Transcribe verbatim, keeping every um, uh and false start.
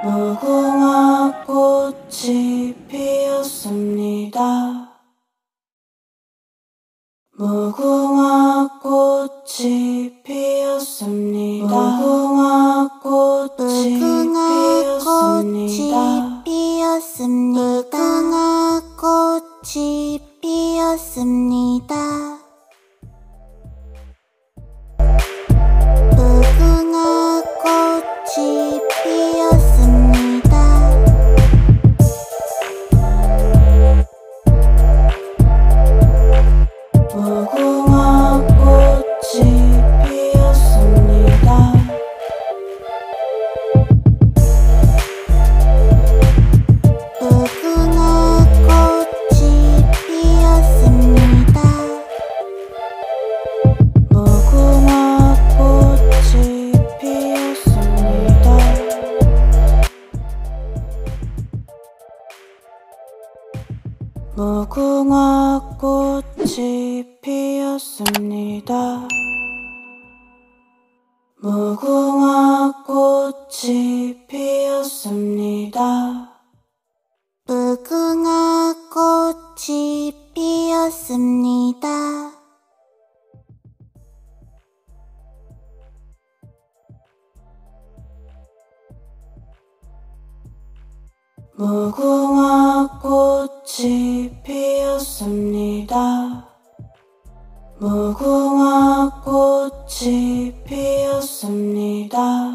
무궁화 꽃이 피었습니다. 무궁화 꽃이 피었습니다. 무궁화 꽃이 피었습니다. 무궁화 꽃이 피었습니다. 무궁화 꽃이 피었습니다. 무궁화 꽃이 피었습니다. 무궁화 꽃이 피었습니다. 무궁화 꽃이 피었습니다. 무궁화 꽃이 피었습니다. 무궁화 꽃이 피었습니다. 무궁화 꽃이 피었습니다. 무궁화 꽃이 피었습니다. 무궁화 꽃이 피었습니다.